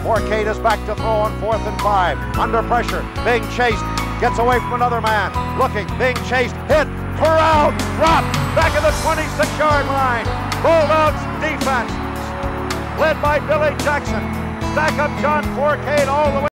Fourcade is back to throw on 4th and 5. Under pressure, being chased, gets away from another man. Looking, being chased, hit, corralled, dropped, back at the 26-yard line. Bulldogs defense, led by Billy Jackson. Stack up John Fourcade all the way.